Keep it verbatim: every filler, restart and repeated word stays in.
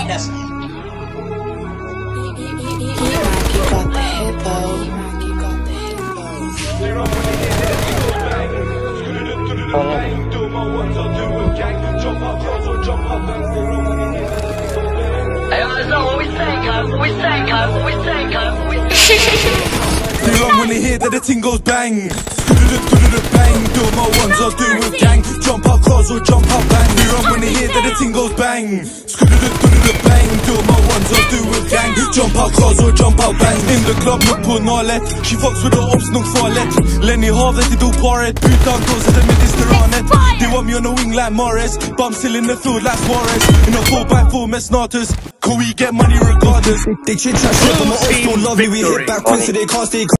That's Hey, I know what we say, guys. What we say, guys. What we say, guys. What we say. They run when they hear that the ting goes bang. Bang, do my ones, I'll do with gang. Jump out cars or jump out bang. They run when they hear that the ting goes bang. Bang, do my ones, I'll do with gang. Jump out cars or jump out bang. In the club, look på nalet. She fucks with the ops, nog farligt. Lenny Havet, det du paret. Utan gås är det med restauranget. They want me on the wing like Morris. But I'm still in the field like Suarez. In a four by four med snatus. Can we get money regardless? They chit chat shit, but my ops don't love me. We hit back quick so they can't stay.